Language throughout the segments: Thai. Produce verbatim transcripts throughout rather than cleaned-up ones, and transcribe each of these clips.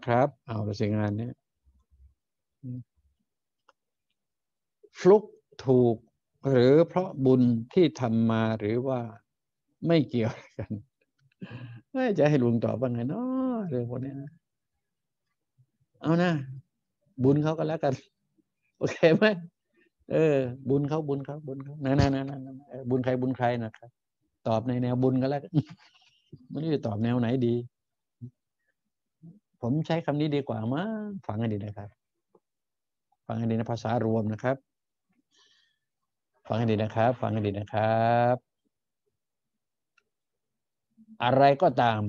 ครับ เอาละสิงานนี้ฟลุกถูกหรือเพราะบุญที่ทำมาหรือว่าไม่เกี่ยวกันไม่จะให้ลุงตอบว่าไงเนาะเรื่องพวกนี้นะเอานะบุญเขาก็แล้วกันโอเคไหมเออบุญเขาบุญเขาบุญเขานั่นนั่นนั่นบุญใครบุญใครนะครับตอบในแนวบุญก็แล้วกันไม่รู้จะตอบแนวไหนดีผมใช้คำนี้ดีกว่ามั้งฟังให้ดีนะครับฟังให้ดีนะภาษารวมนะครับฟังให้ดีนะครับฟังให้ดีนะครับอะไรก็ตาม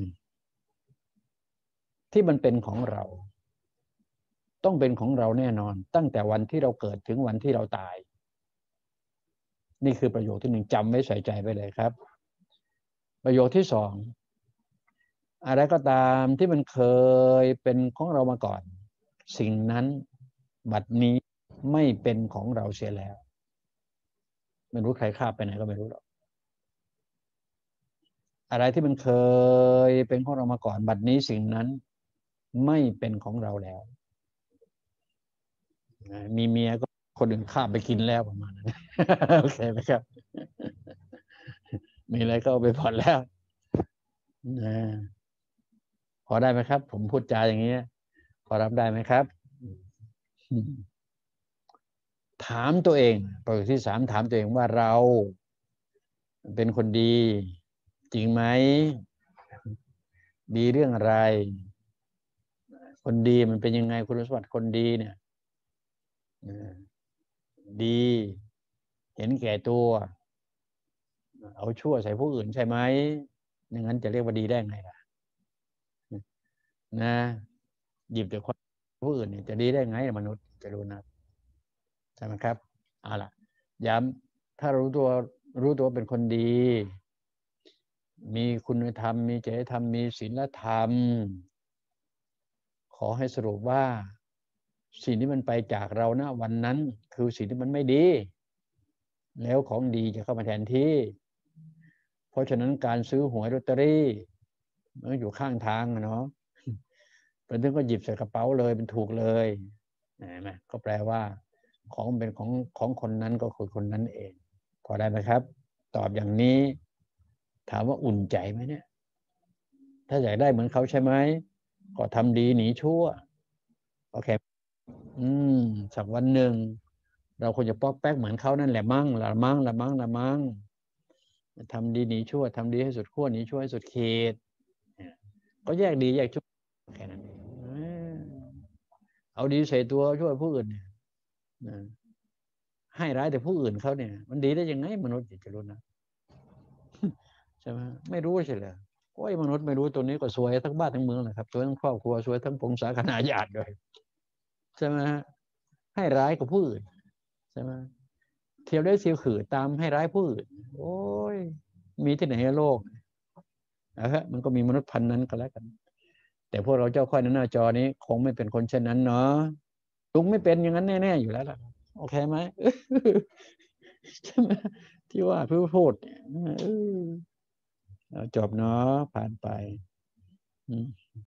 ที่มันเป็นของเราต้องเป็นของเราแน่นอนตั้งแต่วันที่เราเกิดถึงวันที่เราตายนี่คือประโยคที่หนึ่งจำไว้ใส่ใจไปเลยครับประโยคที่สองอะไรก็ตามที่มันเคยเป็นของเรามาก่อนสิ่งนั้นบัดนี้ไม่เป็นของเราเสียแล้วไม่รู้ใครคาบไปไหนก็ไม่รู้หรอกอะไรที่มันเคยเป็นของเรามาก่อนบัดนี้สิ่งนั้นไม่เป็นของเราแล้วมีเมียก็คนอื่นคาบไปกินแล้วประมาณนั้นโอเคไหมครับมีอะไรก็เอาไปผ่อนแล้วพอได้ไหมครับผมพูดจาอย่างนี้พอรับได้ไหมครับถามตัวเองประโยคที่สามถามตัวเองว่าเราเป็นคนดีจริงไหมดีเรื่องอะไรคนดีมันเป็นยังไงคุณสมบัติคนดีเนี่ยดีเห็นแก่ตัวเอาชั่วใส่ผู้อื่นใช่ไหมอย่างนั้นจะเรียกว่าดีได้ไงล่ะนะหยิบแต่คนผู้อื่นเนี่ยจะดีได้ไงมนุษย์จะรู้นะใช่ไหมครับเอาล่ะย้ำถ้ารู้ตัวรู้ตัวเป็นคนดีมีคุณธรรมมีจริยธรรมมีศีลธรรมขอให้สรุปว่าสิ่งที่มันไปจากเรานะวันนั้นคือสิ่งที่มันไม่ดีแล้วของดีจะเข้ามาแทนที่เพราะฉะนั้นการซื้อหวยลอตเตอรี่มันอยู่ข้างทางเนาะเป็นถึงก็หยิบใส่กระเป๋าเลยเป็นถูกเลยนะก็แปลว่าของเป็นของของคนนั้นก็คือคนนั้นเองพอได้ไหมครับตอบอย่างนี้ถามว่าอุ่นใจไหมเนี่ยถ้าอยากได้เหมือนเขาใช่ไหมก็ทำดีหนีชั่วโอเคอืมสักวันหนึ่งเราควรจะป๊อกแป๊กเหมือนเขานั่นแหละมั่งละมั่งละมั่งละมั่งทำดีหนีชั่วทำดีให้สุดขั้วหนีชั่วให้สุดเขตก็แยกดีแยกชั่วแค่นั้นเองเอาดีใส่ตัวช่วยผู้อื่นเนี่ยให้ร้ายแต่ผู้อื่นเขาเนี่ยมันดีได้ยังไงมนุษย์จะรู้นะใช่ไหมไม่รู้ใช่เหรอโอ้ยมนุษย์ไม่รู้ตัวนี้ก็สวยทั้งบ้านทั้งเมืองเลยครับสวยทั้งครอบครัวสวยทั้งพงศาคณาญาติด้วยใช่ไหมให้ร้ายกับผู้อื่นใช่ไหมเที่ยวได้เที่ยวขือตามให้ร้ายผู้อื่นโอ้ยมีที่ไหนในโลกนะฮะมันก็มีมนุษย์พันนั้นก็แล้วกันแต่พวกเราเจ้าค่อยหน้าจอนี้คงไม่เป็นคนเช่นนั้นเนาะลุงไม่เป็นอย่างนั้นแน่ๆอยู่แล้วล่ะโอเคไหมใช่ไหมที่ว่าพูดพูดจบเนาะผ่านไป